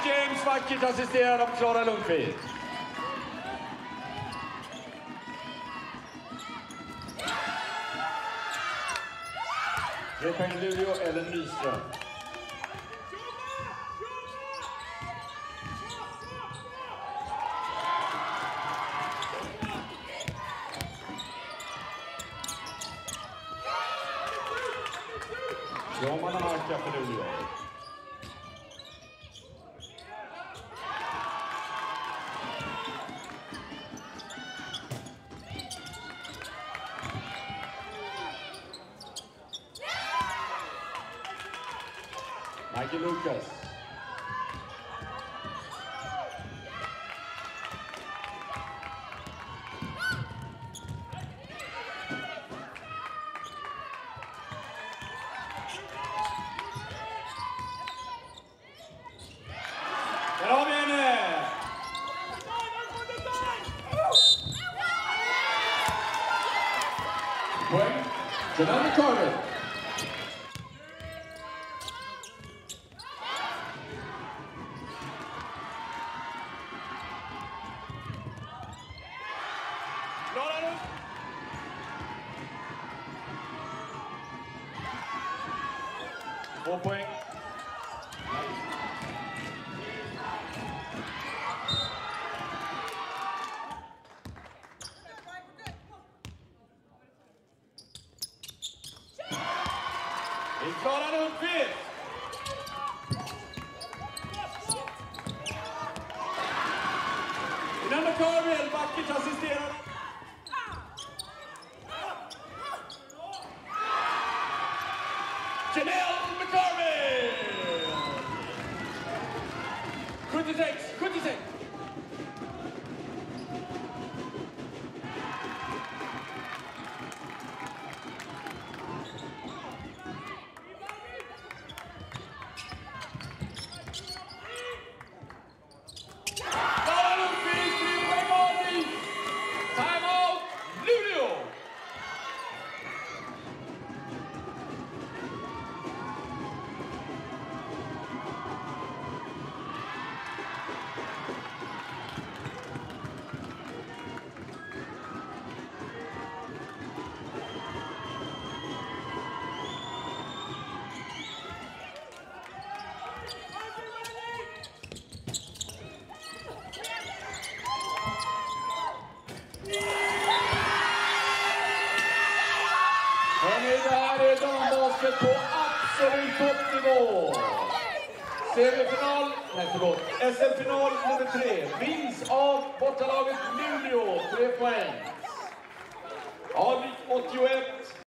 James, vackert assisterad av Klara Lundqvist. Repen Luleå eller Nyström. Roman Marka för Luleå. Michael Lucas. Där har vi henne! Poäng. Janelle McCarvey. Klara nu! Två poäng. Det är Klara Lundqvist! Janelle McCarvey, vackert assisterad. Janelle McCarvey! 76! Klara Lundqvist, 3 poäng avvis! Time out, Luleå! Hörrni, det här är dambasket på absolut toppnivå. SM-final nummer 3 vinns av bortalaget Luleå, 3 poäng. Avvik 81.